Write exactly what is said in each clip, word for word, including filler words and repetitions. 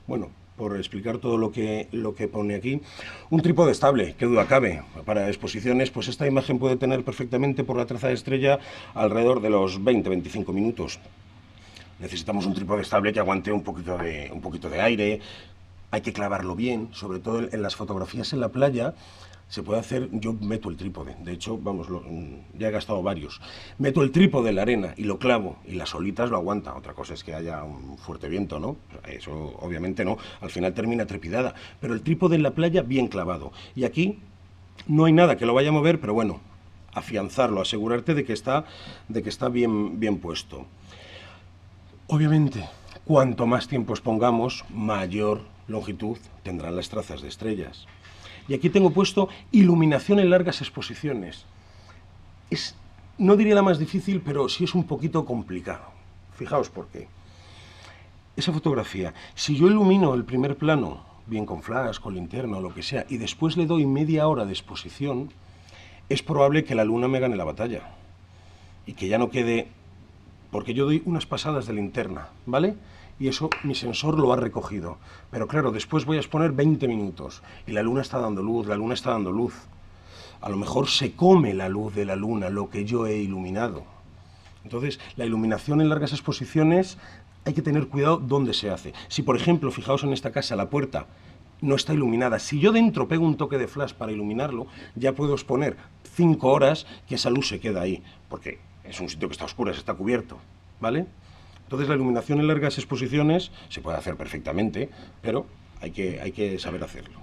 Bueno, por explicar todo lo que, lo que pone aquí. Un trípode estable, qué duda cabe. Para exposiciones, pues esta imagen puede tener perfectamente por la traza de estrella alrededor de los veinte a veinticinco minutos. Necesitamos un trípode estable que aguante un poquito de, un poquito de aire. Hay que clavarlo bien, sobre todo en las fotografías en la playa. Se puede hacer, yo meto el trípode, de hecho, vamos, lo, ya he gastado varios. Meto el trípode en la arena y lo clavo, y las olitas lo aguanta. Otra cosa es que haya un fuerte viento, ¿no? Eso obviamente no, al final termina trepidada. Pero el trípode en la playa bien clavado. Y aquí no hay nada que lo vaya a mover, pero bueno, afianzarlo, asegurarte de que está, de que está bien, bien puesto. Obviamente, cuanto más tiempo expongamos, mayor longitud tendrán las trazas de estrellas. Y aquí tengo puesto iluminación en largas exposiciones. Es, no diría la más difícil, pero sí es un poquito complicado. Fijaos por qué. Esa fotografía, si yo ilumino el primer plano, bien con flash, con linterna o lo que sea, y después le doy media hora de exposición, es probable que la luna me gane la batalla. Y que ya no quede... Porque yo doy unas pasadas de linterna, ¿vale? Y eso mi sensor lo ha recogido. Pero claro, después voy a exponer veinte minutos y la luna está dando luz, la luna está dando luz. A lo mejor se come la luz de la luna, lo que yo he iluminado. Entonces, la iluminación en largas exposiciones hay que tener cuidado dónde se hace. Si, por ejemplo, fijaos en esta casa, la puerta no está iluminada. Si yo dentro pego un toque de flash para iluminarlo, ya puedo exponer cinco horas que esa luz se queda ahí, porque es un sitio que está oscuro, está cubierto, ¿vale? Entonces la iluminación en largas exposiciones se puede hacer perfectamente, pero hay que, hay que saber hacerlo.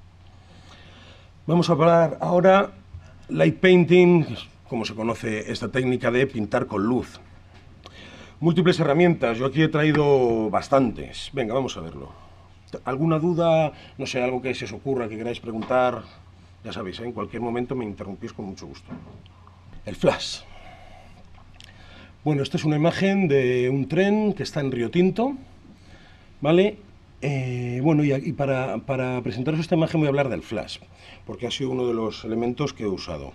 Vamos a hablar ahora light painting, como se conoce esta técnica de pintar con luz. Múltiples herramientas, yo aquí he traído bastantes. Venga, vamos a verlo. ¿Alguna duda? No sé, algo que se os ocurra, que queráis preguntar. Ya sabéis, ¿eh? En cualquier momento me interrumpís con mucho gusto. El flash. Bueno, esta es una imagen de un tren que está en Río Tinto, ¿vale? Eh, bueno, y, y para, para presentaros esta imagen voy a hablar del flash, porque ha sido uno de los elementos que he usado.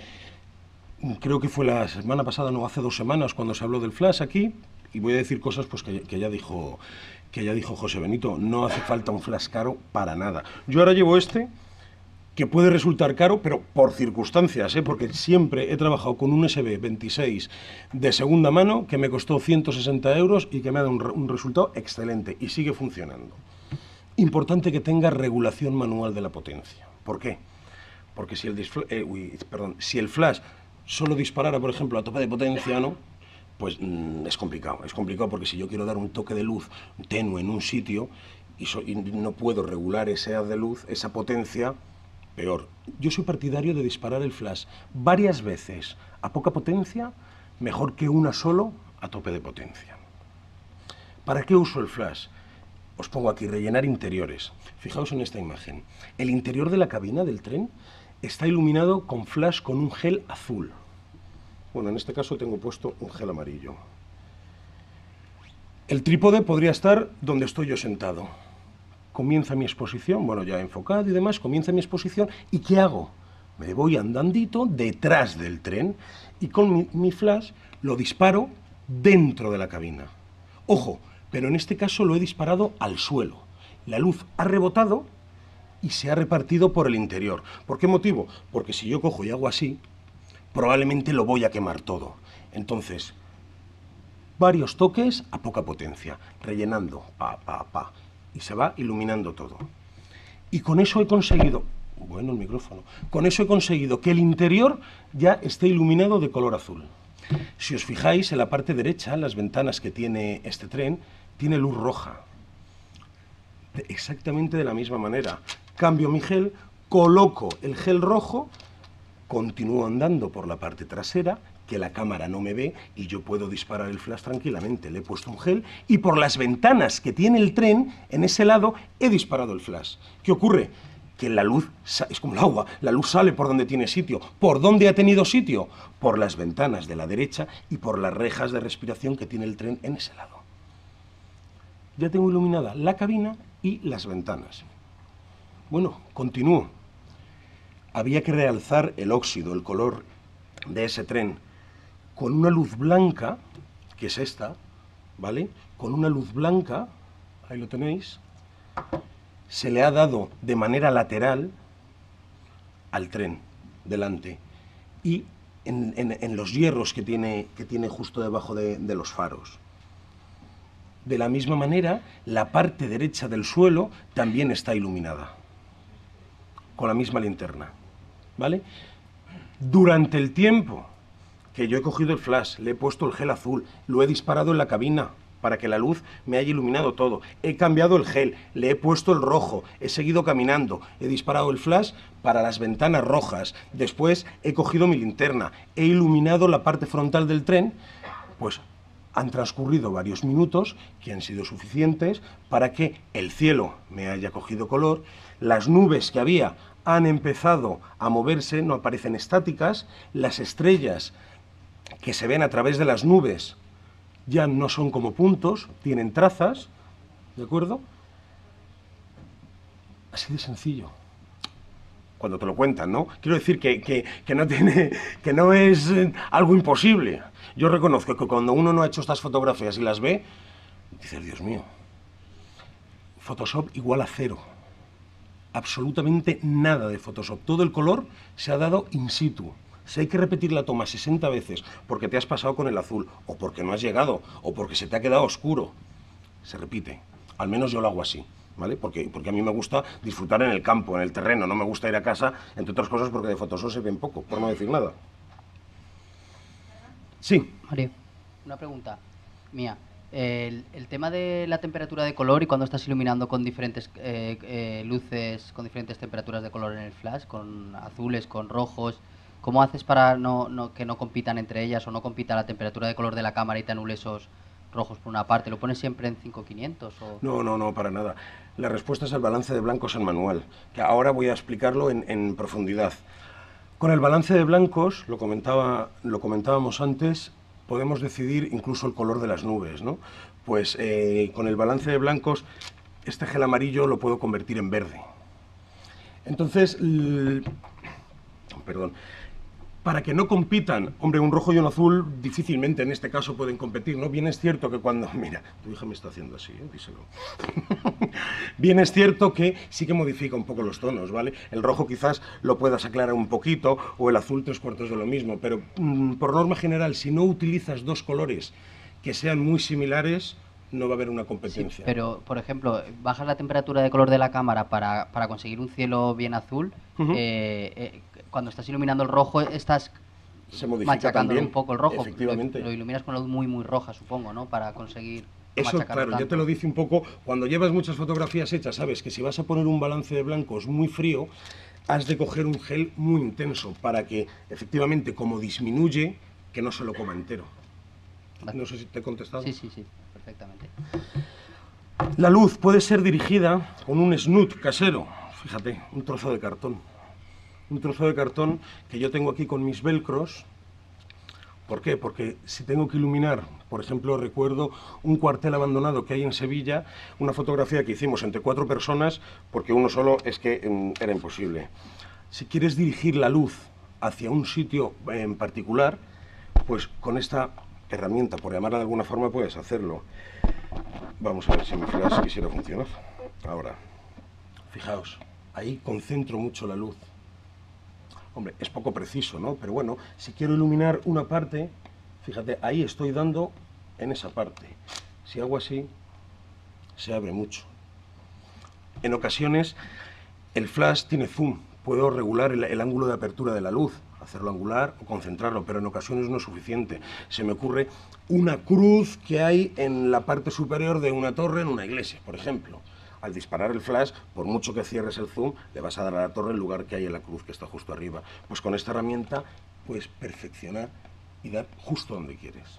Creo que fue la semana pasada, no, hace dos semanas, cuando se habló del flash aquí, y voy a decir cosas pues, que, que, ya dijo, que ya dijo José Benito. No hace falta un flash caro para nada. Yo ahora llevo este, que puede resultar caro, pero por circunstancias, ¿eh? Porque siempre he trabajado con un U S B veintiséis de segunda mano que me costó ciento sesenta euros y que me ha dado un, re un resultado excelente y sigue funcionando. Importante que tenga regulación manual de la potencia. ¿Por qué? Porque si el, eh, uy, perdón, si el flash solo disparara, por ejemplo, a tope de potencia, ¿no? Pues mmm, es complicado. Es complicado porque si yo quiero dar un toque de luz tenue en un sitio y, so y no puedo regular ese haz de luz, esa potencia, peor. Yo soy partidario de disparar el flash varias veces a poca potencia, mejor que una solo a tope de potencia. ¿Para qué uso el flash? Os pongo aquí, rellenar interiores. Fijaos en esta imagen. El interior de la cabina del tren está iluminado con flash con un gel azul. Bueno, en este caso tengo puesto un gel amarillo. El trípode podría estar donde estoy yo sentado. Comienza mi exposición, bueno, ya enfocado y demás, comienza mi exposición, ¿y qué hago? Me voy andandito detrás del tren y con mi, mi flash lo disparo dentro de la cabina. Ojo, pero en este caso lo he disparado al suelo. La luz ha rebotado y se ha repartido por el interior. ¿Por qué motivo? Porque si yo cojo y hago así, probablemente lo voy a quemar todo. Entonces, varios toques a poca potencia, rellenando, pa, pa, pa, y se va iluminando todo. Y con eso he conseguido, bueno, el micrófono, con eso he conseguido que el interior ya esté iluminado de color azul. Si os fijáis, en la parte derecha, las ventanas que tiene este tren, tiene luz roja. De, exactamente de la misma manera. Cambio mi gel, coloco el gel rojo, continúo andando por la parte trasera, que la cámara no me ve y yo puedo disparar el flash tranquilamente. Le he puesto un gel y por las ventanas que tiene el tren, en ese lado, he disparado el flash. ¿Qué ocurre? Que la luz, es como el agua, la luz sale por donde tiene sitio. ¿Por dónde ha tenido sitio? Por las ventanas de la derecha y por las rejas de respiración que tiene el tren en ese lado. Ya tengo iluminada la cabina y las ventanas. Bueno, continúo. Había que realzar el óxido, el color de ese tren, con una luz blanca, que es esta, ¿vale? Con una luz blanca, ahí lo tenéis, se le ha dado de manera lateral al tren, delante, y en, en, en los hierros que tiene, que tiene justo debajo de, de los faros. De la misma manera, la parte derecha del suelo también está iluminada, con la misma linterna, ¿vale? Durante el tiempo que yo he cogido el flash, le he puesto el gel azul, lo he disparado en la cabina para que la luz me haya iluminado todo, he cambiado el gel, le he puesto el rojo, he seguido caminando, he disparado el flash para las ventanas rojas, después he cogido mi linterna, he iluminado la parte frontal del tren, pues han transcurrido varios minutos que han sido suficientes para que el cielo me haya cogido color, las nubes que había han empezado a moverse, no aparecen estáticas, las estrellas que se ven a través de las nubes ya no son como puntos, tienen trazas, ¿de acuerdo? Así de sencillo. Cuando te lo cuentan, ¿no? Quiero decir que, que, que, no, tiene, que no es algo imposible. Yo reconozco que cuando uno no ha hecho estas fotografías y las ve, dices, Dios mío, Photoshop igual a cero. Absolutamente nada de Photoshop. Todo el color se ha dado in situ. Si hay que repetir la toma sesenta veces porque te has pasado con el azul, o porque no has llegado, o porque se te ha quedado oscuro, se repite. Al menos yo lo hago así, ¿vale? Porque, porque a mí me gusta disfrutar en el campo, en el terreno, no me gusta ir a casa, entre otras cosas porque de Photoshop se ven poco, por no decir nada. Sí. Mario, una pregunta mía. El, el tema de la temperatura de color y cuando estás iluminando con diferentes eh, eh, luces, con diferentes temperaturas de color en el flash, con azules, con rojos, ¿cómo haces para no, no, que no compitan entre ellas o no compita la temperatura de color de la cámara y te anule esos rojos por una parte? ¿Lo pones siempre en cinco mil quinientos? O... No, no, no, para nada. La respuesta es el balance de blancos en manual, que ahora voy a explicarlo en, en profundidad. Con el balance de blancos, lo, comentaba, lo comentábamos antes, podemos decidir incluso el color de las nubes, ¿no? Pues eh, con el balance de blancos, este gel amarillo lo puedo convertir en verde. Entonces, perdón, para que no compitan, hombre, un rojo y un azul difícilmente en este caso pueden competir, ¿no? Bien es cierto que cuando... Mira, tu hija me está haciendo así, ¿eh? Díselo. Bien es cierto que sí que modifica un poco los tonos, ¿vale? El rojo quizás lo puedas aclarar un poquito, o el azul tres cuartos de lo mismo, pero mmm, por norma general, si no utilizas dos colores que sean muy similares, no va a haber una competencia. Sí, pero, por ejemplo, bajas la temperatura de color de la cámara para, para conseguir un cielo bien azul, uh-huh. eh, eh, cuando estás iluminando el rojo, estás se modifica también un poco el rojo. Efectivamente. Lo, lo iluminas con luz muy, muy roja, supongo, ¿no? Para conseguir... Eso, claro, tanto. Ya te lo dice un poco, cuando llevas muchas fotografías hechas, sabes que si vas a poner un balance de blancos muy frío, has de coger un gel muy intenso para que, efectivamente, como disminuye, que no se lo coma entero. Vale. No sé si te he contestado. Sí, sí, sí, perfectamente. La luz puede ser dirigida con un snoot casero, fíjate, un trozo de cartón. Un trozo de cartón que yo tengo aquí con mis velcros. ¿Por qué? Porque si tengo que iluminar, por ejemplo, recuerdo un cuartel abandonado que hay en Sevilla, una fotografía que hicimos entre cuatro personas, porque uno solo es que um, era imposible. Si quieres dirigir la luz hacia un sitio en particular, pues con esta herramienta, por llamarla de alguna forma, puedes hacerlo. Vamos a ver si mi flash quisiera funcionar. Ahora, fijaos, ahí concentro mucho la luz. Hombre, es poco preciso, ¿no? Pero bueno, si quiero iluminar una parte, fíjate, ahí estoy dando en esa parte. Si hago así, se abre mucho. En ocasiones, el flash tiene zoom. Puedo regular el, el ángulo de apertura de la luz, hacerlo angular o concentrarlo, pero en ocasiones no es suficiente. Se me ocurre una cruz que hay en la parte superior de una torre en una iglesia, por ejemplo. Al disparar el flash, por mucho que cierres el zoom, le vas a dar a la torre el lugar que hay en la cruz que está justo arriba. Pues con esta herramienta puedes perfeccionar y dar justo donde quieres.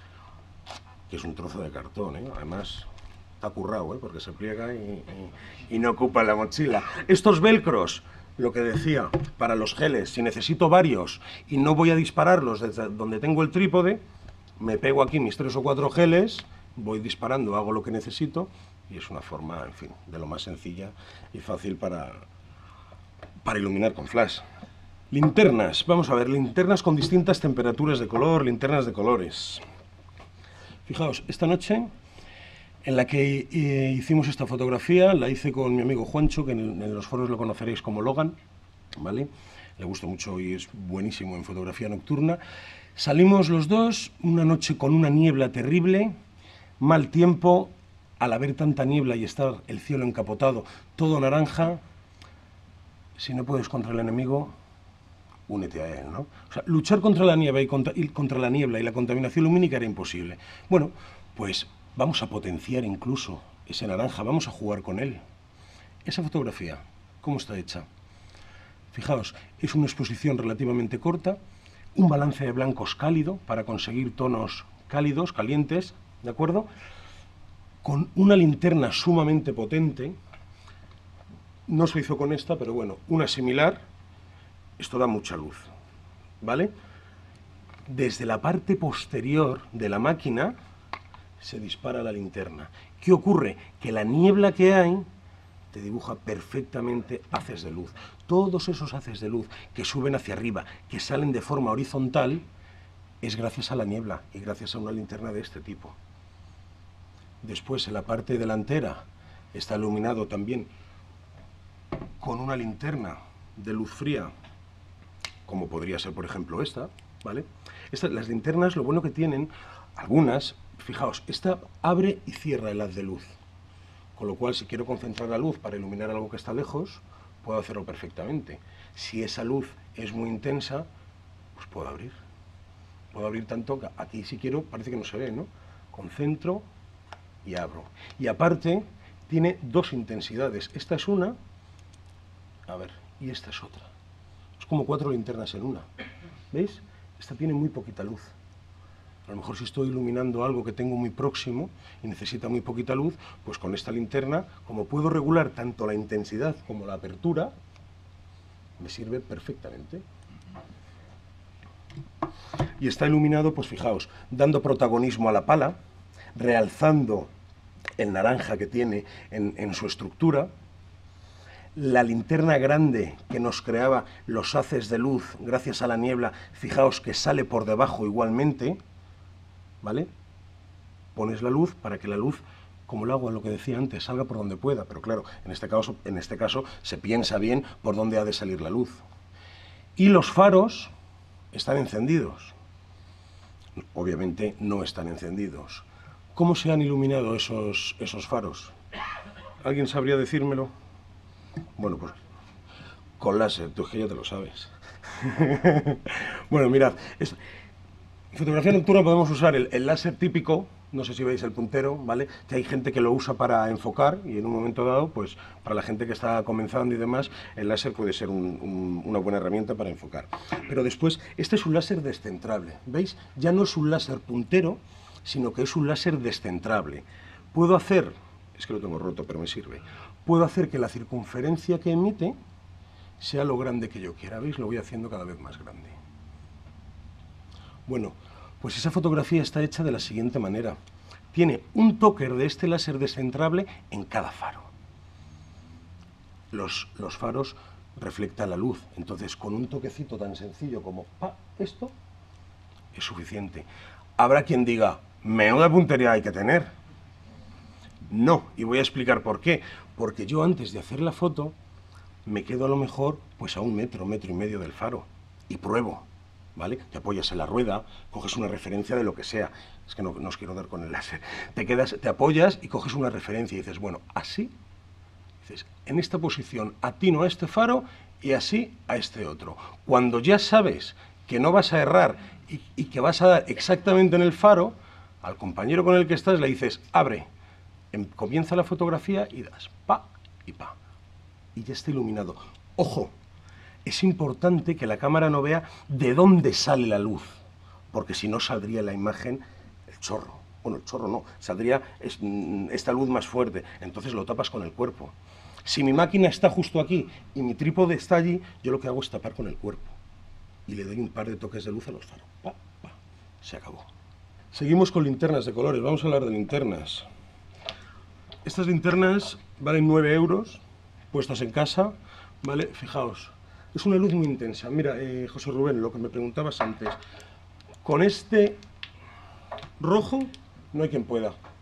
Que es un trozo de cartón, ¿eh? Además, está currado, ¿eh? Porque se pliega y, y, y no ocupa la mochila. Estos velcros, lo que decía, para los geles, si necesito varios y no voy a dispararlos desde donde tengo el trípode, me pego aquí mis tres o cuatro geles, voy disparando, hago lo que necesito, y es una forma, en fin, de lo más sencilla y fácil para, para iluminar con flash. Linternas, vamos a ver, linternas con distintas temperaturas de color, linternas de colores. Fijaos, esta noche en la que eh, hicimos esta fotografía. La hice con mi amigo Juancho, que en, en los foros lo conoceréis como Logan, ¿vale? Le gusta mucho y es buenísimo en fotografía nocturna. Salimos los dos una noche con una niebla terrible, mal tiempo. Al haber tanta niebla y estar el cielo encapotado, todo naranja, si no puedes contra el enemigo, únete a él, ¿no? O sea, luchar contra la niebla y contra, y contra la niebla y la contaminación lumínica era imposible. Bueno, pues vamos a potenciar incluso ese naranja, vamos a jugar con él. Esa fotografía, ¿cómo está hecha? Fijaos, es una exposición relativamente corta, un balance de blancos cálido para conseguir tonos cálidos, calientes, ¿de acuerdo? Con una linterna sumamente potente. No se hizo con esta, pero bueno, una similar. Esto da mucha luz, ¿vale? Desde la parte posterior de la máquina se dispara la linterna. ¿Qué ocurre? Que la niebla que hay te dibuja perfectamente haces de luz. Todos esos haces de luz que suben hacia arriba, que salen de forma horizontal, es gracias a la niebla y gracias a una linterna de este tipo. Después, en la parte delantera, está iluminado también con una linterna de luz fría, como podría ser, por ejemplo, esta, ¿vale? Estas, las linternas, lo bueno que tienen, algunas, fijaos, esta abre y cierra el haz de luz, con lo cual, si quiero concentrar la luz para iluminar algo que está lejos, puedo hacerlo perfectamente. Si esa luz es muy intensa, pues puedo abrir. Puedo abrir tanto que aquí, si quiero, parece que no se ve, ¿no? Concentro y abro. Y aparte, tiene dos intensidades. Esta es una, a ver, y esta es otra. Es como cuatro linternas en una. ¿Veis? Esta tiene muy poquita luz. A lo mejor si estoy iluminando algo que tengo muy próximo y necesita muy poquita luz, pues con esta linterna, como puedo regular tanto la intensidad como la apertura, me sirve perfectamente. Y está iluminado, pues fijaos, dando protagonismo a la pala, realzando el naranja que tiene en, en su estructura. La linterna grande que nos creaba los haces de luz gracias a la niebla, fijaos que sale por debajo igualmente, ¿vale? Pones la luz para que la luz, como el agua, lo que decía antes, salga por donde pueda, pero claro, en este caso, en este caso se piensa bien por dónde ha de salir la luz. Y los faros están encendidos. Obviamente no están encendidos. ¿Cómo se han iluminado esos, esos faros? ¿Alguien sabría decírmelo? Bueno, pues con láser, tú es que ya te lo sabes. Bueno, mirad, es, en fotografía nocturna podemos usar el, el láser típico, no sé si veis el puntero, ¿vale? Que hay gente que lo usa para enfocar y en un momento dado, pues para la gente que está comenzando y demás, el láser puede ser un, un, una buena herramienta para enfocar. Pero después, este es un láser descentrable, ¿veis? Ya no es un láser puntero, sino que es un láser descentrable. Puedo hacer, es que lo tengo roto, pero me sirve, puedo hacer que la circunferencia que emite sea lo grande que yo quiera, ¿veis? Lo voy haciendo cada vez más grande. Bueno, pues esa fotografía está hecha de la siguiente manera. Tiene un toker de este láser descentrable en cada faro. Los, los faros reflectan la luz, entonces con un toquecito tan sencillo como pa, esto, es suficiente. Habrá quien diga, menuda puntería hay que tener. No, y voy a explicar por qué. Porque yo antes de hacer la foto, me quedo a lo mejor pues a un metro, metro y medio del faro y pruebo, ¿vale? Te apoyas en la rueda, coges una referencia de lo que sea. Es que no, no os quiero dar con el láser. Te quedas, te apoyas y coges una referencia y dices, bueno, así, dices, en esta posición atino a este faro y así a este otro. Cuando ya sabes que no vas a errar y, y que vas a dar exactamente en el faro, al compañero con el que estás le dices, abre, em, comienza la fotografía y das pa y pa. Y ya está iluminado. Ojo, es importante que la cámara no vea de dónde sale la luz, porque si no saldría la imagen el chorro. Bueno, el chorro no, saldría es, esta luz más fuerte, entonces lo tapas con el cuerpo. Si mi máquina está justo aquí y mi trípode está allí, yo lo que hago es tapar con el cuerpo y le doy un par de toques de luz a los faros. Pa, pa, se acabó. Seguimos con linternas de colores, vamos a hablar de linternas. Estas linternas valen nueve euros, puestas en casa, ¿vale? Fijaos, es una luz muy intensa. Mira, eh, José Rubén, lo que me preguntabas antes, con este rojo no hay quien pueda.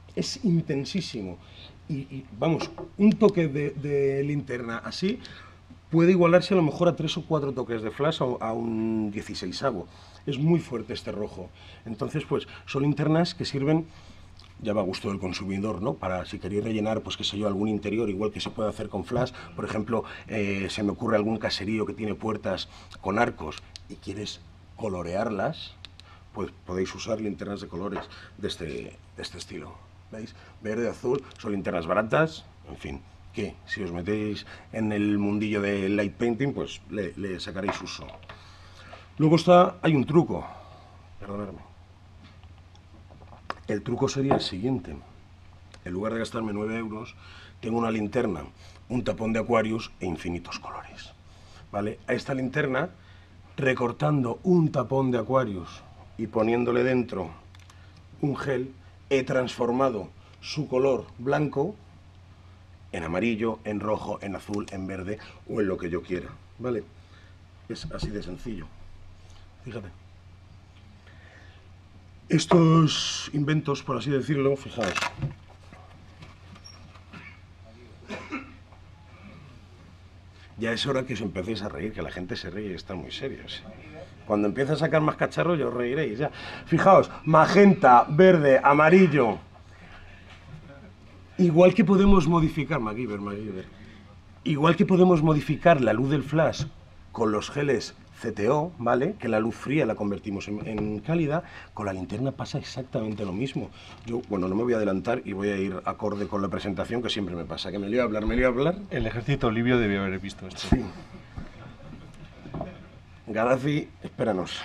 es intensísimo. Y, y vamos, un toque de, de linterna así puede igualarse a lo mejor a tres o cuatro toques de flash a, a un dieciseisavo. Es muy fuerte este rojo. Entonces, pues, son linternas que sirven, ya va a gusto del consumidor, ¿no? Para si queréis rellenar, pues qué sé yo, algún interior, igual que se puede hacer con flash. Por ejemplo, eh, se me ocurre algún caserío que tiene puertas con arcos y quieres colorearlas, pues podéis usar linternas de colores de este, de este estilo. ¿Veis? Verde, azul, son linternas baratas, en fin, que si os metéis en el mundillo de light painting, pues le, le sacaréis uso. Luego está, hay un truco, perdonadme. El truco sería el siguiente. En lugar de gastarme nueve euros, tengo una linterna, un tapón de Aquarius e infinitos colores. ¿Vale? A esta linterna, recortando un tapón de Aquarius y poniéndole dentro un gel, he transformado su color blanco en amarillo, en rojo, en azul, en verde o en lo que yo quiera. ¿Vale? Es así de sencillo. Fíjate. Estos inventos, por así decirlo, fijaos. Ya es hora que os empecéis a reír, que la gente se ríe y está muy serios. Cuando empiece a sacar más cacharros, ya os reiréis. Ya. Fijaos, magenta, verde, amarillo. Igual que podemos modificar, MacGyver, MacGyver. Igual que podemos modificar la luz del flash con los geles C T O, ¿vale? Que la luz fría la convertimos en, en cálida, con la linterna pasa exactamente lo mismo. Yo, bueno, no me voy a adelantar y voy a ir acorde con la presentación, que siempre me pasa, que me lío a hablar, me lío a hablar. El ejército libio debió haber visto esto. Sí. Gaddafi, espéranos.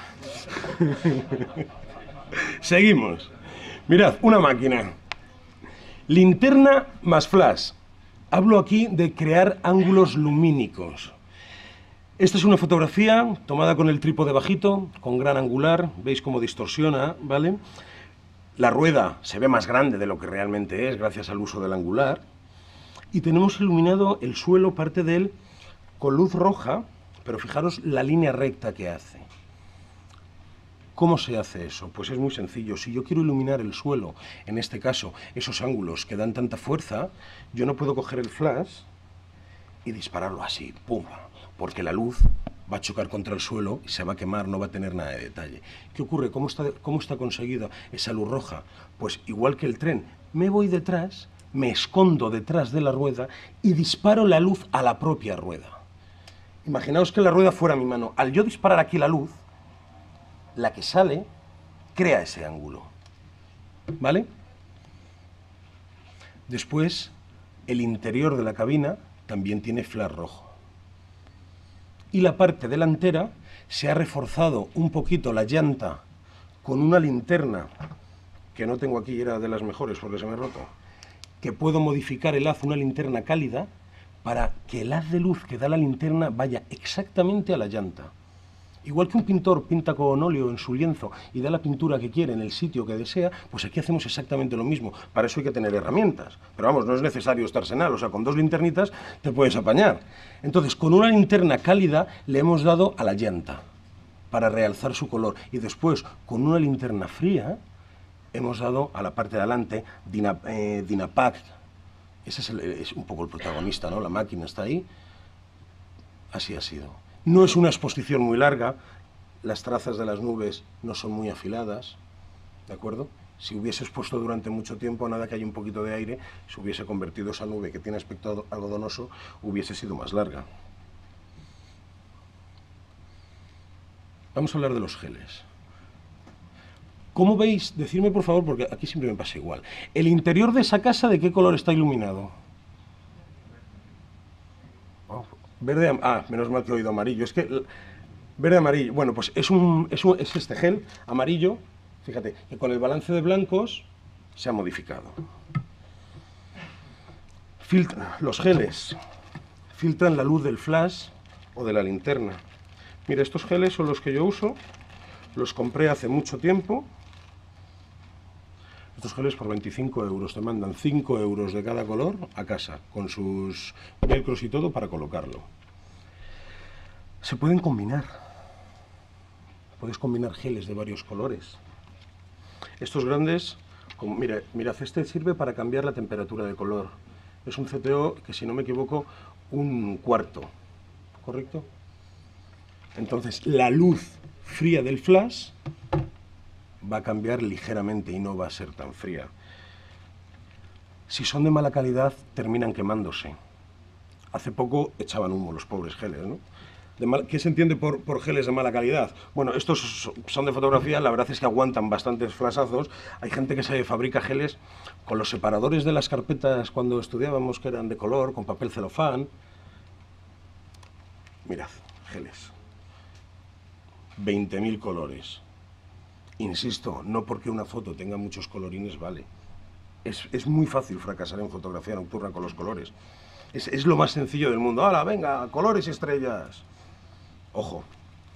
Seguimos. Mirad, una máquina. Linterna más flash. Hablo aquí de crear ángulos lumínicos. Esta es una fotografía tomada con el trípode bajito, con gran angular, veis cómo distorsiona, ¿vale? La rueda se ve más grande de lo que realmente es, gracias al uso del angular. Y tenemos iluminado el suelo, parte de él, con luz roja, pero fijaros la línea recta que hace. ¿Cómo se hace eso? Pues es muy sencillo. Si yo quiero iluminar el suelo, en este caso, esos ángulos que dan tanta fuerza, yo no puedo coger el flash y dispararlo así, ¡pum!, porque la luz va a chocar contra el suelo y se va a quemar, no va a tener nada de detalle. ¿Qué ocurre? ¿Cómo está, cómo está conseguida esa luz roja? Pues igual que el tren, me voy detrás, me escondo detrás de la rueda y disparo la luz a la propia rueda. Imaginaos que la rueda fuera mi mano. Al yo disparar aquí la luz, la que sale crea ese ángulo. ¿Vale? Después, el interior de la cabina también tiene flash rojo. Y la parte delantera se ha reforzado un poquito la llanta con una linterna, que no tengo aquí, era de las mejores porque se me ha roto, que puedo modificar el haz, una linterna cálida, para que el haz de luz que da la linterna vaya exactamente a la llanta. Igual que un pintor pinta con óleo en su lienzo y da la pintura que quiere en el sitio que desea, pues aquí hacemos exactamente lo mismo. Para eso hay que tener herramientas. Pero vamos, no es necesario estar senal, o sea, con dos linternitas te puedes apañar. Entonces, con una linterna cálida le hemos dado a la llanta para realzar su color. Y después, con una linterna fría, hemos dado a la parte de adelante Dina, eh, Dynapack. Ese es, el, es un poco el protagonista, ¿no? La máquina está ahí. Así ha sido. No es una exposición muy larga, las trazas de las nubes no son muy afiladas, ¿de acuerdo? Si hubiese expuesto durante mucho tiempo, nada que haya un poquito de aire, se hubiese convertido esa nube que tiene aspecto algodonoso, hubiese sido más larga. Vamos a hablar de los geles. ¿Cómo veis? Decidme por favor, porque aquí siempre me pasa igual. ¿El interior de esa casa de qué color está iluminado? Verde, ah, menos mal que he oído amarillo. Es que verde amarillo. Bueno, pues es un, es un es este gel amarillo. Fíjate que con el balance de blancos se ha modificado. Filtra, los geles filtran la luz del flash o de la linterna. Mira, estos geles son los que yo uso. Los compré hace mucho tiempo. Estos geles por veinticinco euros, te mandan cinco euros de cada color a casa, con sus velcros y todo para colocarlo. Se pueden combinar. Puedes combinar geles de varios colores. Estos grandes Como, mire, mirad, este sirve para cambiar la temperatura de color. Es un C P O que, si no me equivoco, un cuarto, ¿correcto? Entonces, la luz fría del flash va a cambiar ligeramente y no va a ser tan fría. Si son de mala calidad, terminan quemándose. Hace poco echaban humo los pobres geles, ¿no? De mal, ¿qué se entiende por, por geles de mala calidad? Bueno, estos son de fotografía, la verdad es que aguantan bastantes flashazos. Hay gente que se fabrica geles con los separadores de las carpetas cuando estudiábamos, que eran de color, con papel celofán. Mirad, geles. veinte mil colores. Insisto, no porque una foto tenga muchos colorines vale. Es, es muy fácil fracasar en fotografía nocturna con los colores. Es, es lo más sencillo del mundo. ¡Hala, venga, colores y estrellas! Ojo.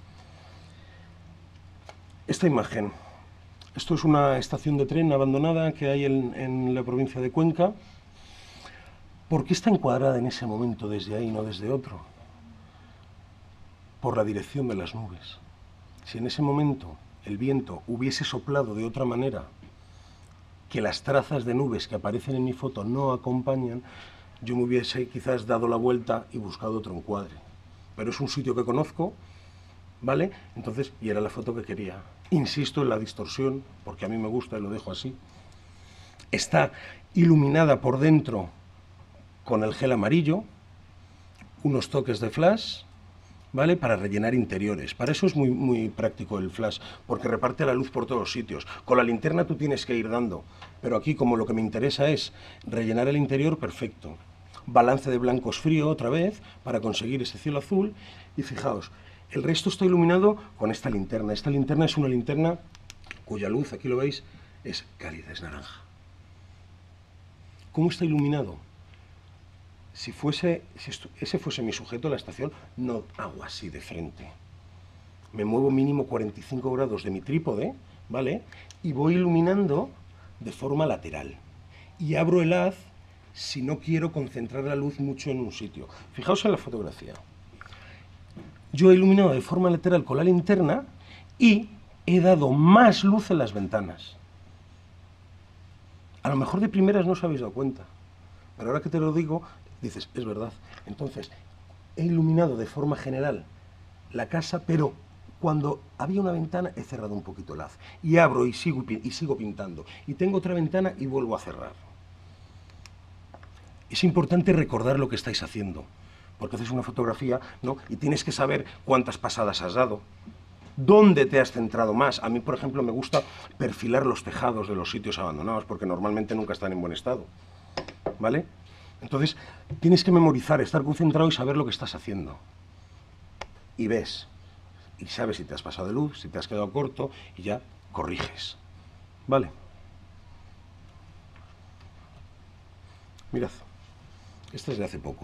Esta imagen. Esto es una estación de tren abandonada que hay en, en la provincia de Cuenca. ¿Por qué está encuadrada en ese momento desde ahí, no desde otro? Por la dirección de las nubes. Si en ese momento el viento hubiese soplado de otra manera, que las trazas de nubes que aparecen en mi foto no acompañan, yo me hubiese quizás dado la vuelta y buscado otro encuadre. Pero es un sitio que conozco, ¿vale? Entonces, y era la foto que quería. Insisto en la distorsión, porque a mí me gusta y lo dejo así. Está iluminada por dentro con el gel amarillo, unos toques de flash, ¿vale? Para rellenar interiores. Para eso es muy, muy práctico el flash, porque reparte la luz por todos los sitios. Con la linterna tú tienes que ir dando, pero aquí, como lo que me interesa es rellenar el interior, perfecto. Balance de blancos frío otra vez, para conseguir ese cielo azul. Y fijaos, el resto está iluminado con esta linterna. Esta linterna es una linterna cuya luz, aquí lo veis, es cálida, es naranja. ¿Cómo está iluminado? Si fuese, si esto, ese fuese mi sujeto, la estación, no hago así de frente. Me muevo mínimo cuarenta y cinco grados de mi trípode, ¿vale? Y voy iluminando de forma lateral. Y abro el haz si no quiero concentrar la luz mucho en un sitio. Fijaos en la fotografía. Yo he iluminado de forma lateral con la linterna y he dado más luz en las ventanas. A lo mejor de primeras no os habéis dado cuenta, pero ahora que te lo digo, dices, es verdad. Entonces, he iluminado de forma general la casa, pero cuando había una ventana he cerrado un poquito el haz. Y abro y sigo, y sigo pintando. Y tengo otra ventana y vuelvo a cerrar. Es importante recordar lo que estáis haciendo, porque haces una fotografía, ¿no? Y tienes que saber cuántas pasadas has dado, dónde te has centrado más. A mí, por ejemplo, me gusta perfilar los tejados de los sitios abandonados, porque normalmente nunca están en buen estado, ¿vale? Entonces, tienes que memorizar, estar concentrado y saber lo que estás haciendo. Y ves, y sabes si te has pasado de luz, si te has quedado corto, y ya corriges, ¿vale? Mirad, este es de hace poco.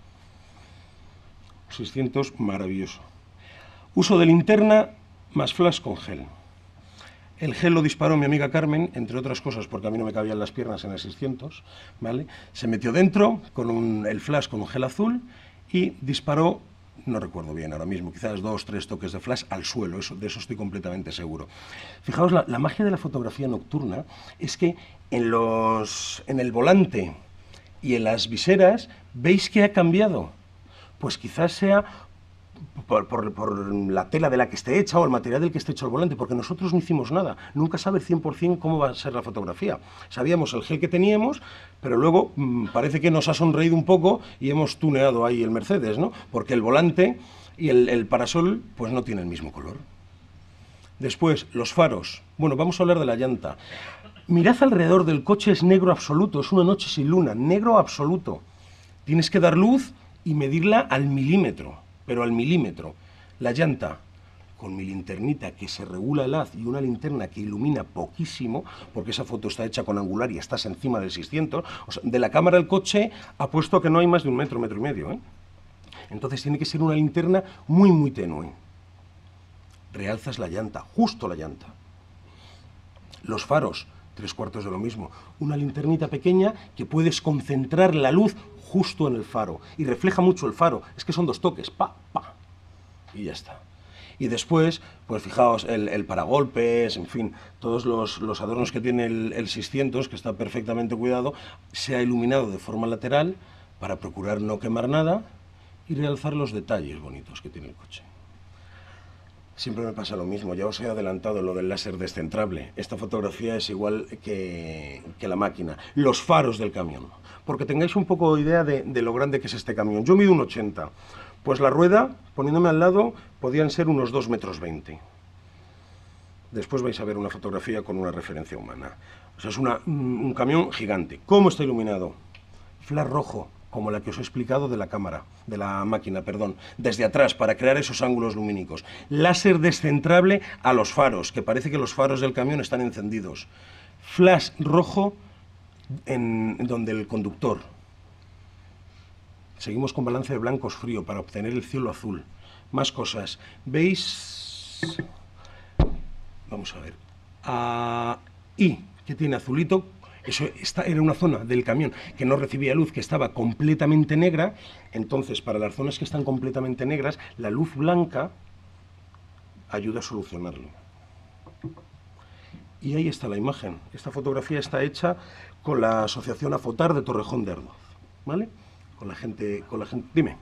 seiscientos, maravilloso. Uso de linterna más flash con gel. El gel lo disparó mi amiga Carmen, entre otras cosas porque a mí no me cabían las piernas en el seiscientos, ¿vale? Se metió dentro con un, el flash con un gel azul y disparó, no recuerdo bien ahora mismo, quizás dos, tres toques de flash al suelo, eso, de eso estoy completamente seguro. Fijaos, la, la magia de la fotografía nocturna es que en, los, en el volante y en las viseras, ¿veis que ha cambiado? Pues quizás sea Por, por, por la tela de la que esté hecha o el material del que esté hecho el volante, porque nosotros no hicimos nada. Nunca sabe cien por cien cómo va a ser la fotografía. Sabíamos el gel que teníamos, pero luego mmm, parece que nos ha sonreído un poco y hemos tuneado ahí el Mercedes, ¿no? Porque el volante y el, el parasol pues no tienen el mismo color. Después, los faros. Bueno, vamos a hablar de la llanta. Mirad alrededor del coche, es negro absoluto, es una noche sin luna, negro absoluto. Tienes que dar luz y medirla al milímetro. Pero al milímetro. La llanta, con mi linternita que se regula el haz y una linterna que ilumina poquísimo, porque esa foto está hecha con angular y estás encima del seiscientos, o sea, de la cámara al coche apuesto que no hay más de un metro, metro y medio, ¿eh? Entonces tiene que ser una linterna muy, muy tenue. Realzas la llanta, justo la llanta. Los faros, tres cuartos de lo mismo. Una linternita pequeña que puedes concentrar la luz justo en el faro, y refleja mucho el faro, es que son dos toques, pa, pa, y ya está. Y después, pues fijaos, el, el paragolpes, en fin, todos los, los adornos que tiene el, el seiscientos, que está perfectamente cuidado, se ha iluminado de forma lateral para procurar no quemar nada y realzar los detalles bonitos que tiene el coche. Siempre me pasa lo mismo, ya os he adelantado lo del láser descentrable. Esta fotografía es igual que, que la máquina. Los faros del camión, porque tengáis un poco idea de, de lo grande que es este camión. Yo mido un ochenta, pues la rueda, poniéndome al lado, podían ser unos dos metros veinte. Después vais a ver una fotografía con una referencia humana. O sea, es una, un camión gigante. ¿Cómo está iluminado? Flash rojo, como la que os he explicado de la cámara, de la máquina, perdón, desde atrás, para crear esos ángulos lumínicos. Láser descentrable a los faros, que parece que los faros del camión están encendidos. Flash rojo en donde el conductor. Seguimos con balance de blancos frío para obtener el cielo azul. Más cosas. ¿Veis? Vamos a ver. Ahí, que tiene azulito. Eso, esta era una zona del camión que no recibía luz, que estaba completamente negra. Entonces, para las zonas que están completamente negras, la luz blanca ayuda a solucionarlo. Y ahí está la imagen. Esta fotografía está hecha con la asociación Afotar de Torrejón de Ardoz, ¿vale? Con la gente, con la gente. Dime.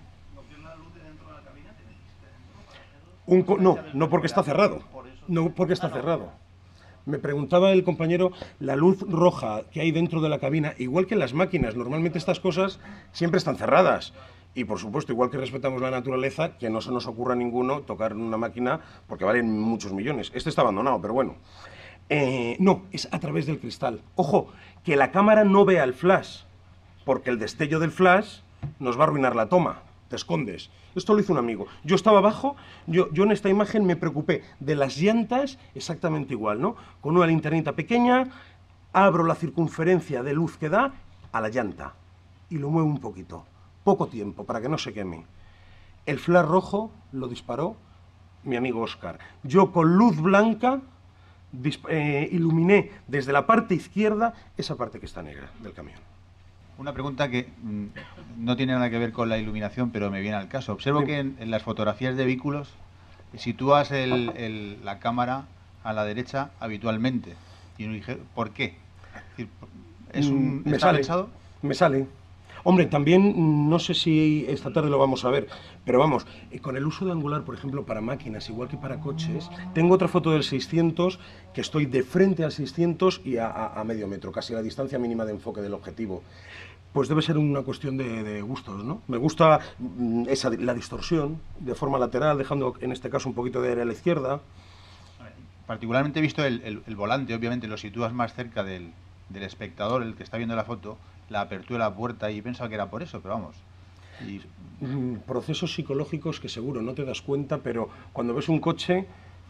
Un co no, no porque está cerrado. No porque está cerrado. Me preguntaba el compañero, la luz roja que hay dentro de la cabina, igual que en las máquinas, normalmente estas cosas siempre están cerradas. Y por supuesto, igual que respetamos la naturaleza, que no se nos ocurra a ninguno tocar una máquina porque valen muchos millones. Este está abandonado, pero bueno. Eh, no, es a través del cristal. Ojo, que la cámara no vea el flash, porque el destello del flash nos va a arruinar la toma. Te escondes. Esto lo hizo un amigo. Yo estaba abajo, yo, yo en esta imagen me preocupé de las llantas exactamente igual, ¿no? Con una linternita pequeña, abro la circunferencia de luz que da a la llanta y lo muevo un poquito, poco tiempo, para que no se queme. El flash rojo lo disparó mi amigo Óscar. Yo con luz blanca eh, iluminé desde la parte izquierda esa parte que está negra del camión. Una pregunta que mmm, no tiene nada que ver con la iluminación, pero me viene al caso. Observo sí. que en, en las fotografías de vehículos sitúas el, el, la cámara a la derecha habitualmente. Y uno dije, ¿por qué? Es decir, ¿es un, me ¿está sale, pensado? Me sale. Hombre, también, no sé si esta tarde lo vamos a ver, pero vamos, con el uso de angular, por ejemplo, para máquinas, igual que para coches, tengo otra foto del seiscientos, que estoy de frente al seiscientos y a, a, a medio metro, casi a la distancia mínima de enfoque del objetivo. Pues debe ser una cuestión de, de gustos, ¿no? Me gusta esa, la distorsión, de forma lateral, dejando en este caso un poquito de aire a la izquierda. Particularmente he visto el, el, el volante, obviamente lo sitúas más cerca del, del espectador, el que está viendo la foto, la apertura de la puerta, y pensaba que era por eso, pero vamos. Y... Procesos psicológicos que seguro no te das cuenta, pero cuando ves un coche,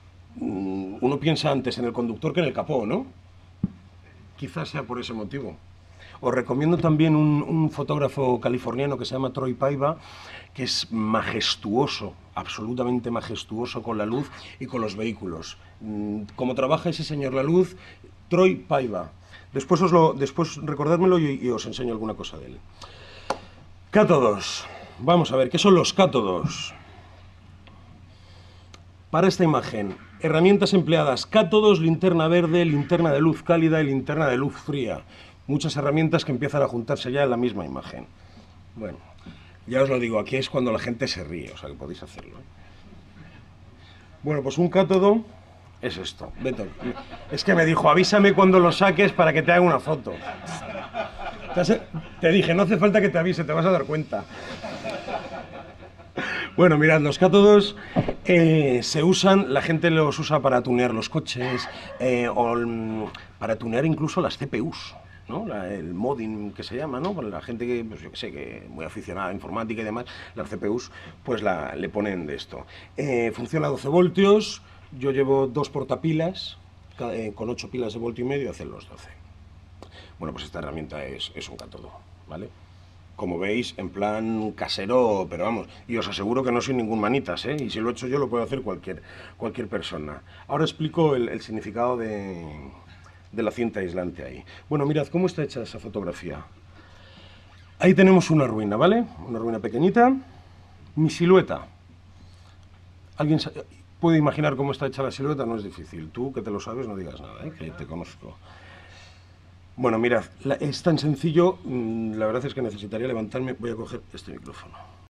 uno piensa antes en el conductor que en el capó, ¿no? Quizás sea por ese motivo. Os recomiendo también un, un fotógrafo californiano que se llama Troy Paiva, que es majestuoso, absolutamente majestuoso con la luz y con los vehículos. Como trabaja ese señor la luz, Troy Paiva. Después, os lo, después recordádmelo y, y os enseño alguna cosa de él. Cátodos. Vamos a ver, ¿qué son los cátodos? Para esta imagen, herramientas empleadas: cátodos, linterna verde, linterna de luz cálida y linterna de luz fría. Muchas herramientas que empiezan a juntarse ya en la misma imagen. Bueno, ya os lo digo, aquí es cuando la gente se ríe, o sea que podéis hacerlo, ¿eh? Bueno, pues un cátodo es esto. Beto, es que me dijo, avísame cuando lo saques para que te haga una foto. Te dije, no hace falta que te avise, te vas a dar cuenta. Bueno, mirad, los cátodos eh, se usan, la gente los usa para tunear los coches, eh, o para tunear incluso las C P Us, ¿no? La, el modding que se llama, ¿no? Para la gente que, pues yo que sé, que muy aficionada a informática y demás, las C P Us, pues la, le ponen de esto. Eh, funciona a doce voltios, yo llevo dos portapilas, eh, con ocho pilas de voltio y medio, hacen los doce. Bueno, pues esta herramienta es, es un cátodo, ¿vale? Como veis, en plan casero, pero vamos, y os aseguro que no soy ningún manitas, ¿eh? Y si lo he hecho yo, lo puede hacer cualquier, cualquier persona. Ahora explico el, el significado de, de la cinta aislante ahí. Bueno, mirad cómo está hecha esa fotografía. Ahí tenemos una ruina, ¿vale? Una ruina pequeñita. Mi silueta. ¿Alguien sabe? puede imaginar cómo está hecha la silueta, no es difícil. Tú, que te lo sabes, no digas nada, ¿eh? Que te conozco. Bueno, mirad, la, es tan sencillo, mmm, la verdad es que necesitaría levantarme. Voy a coger este micrófono.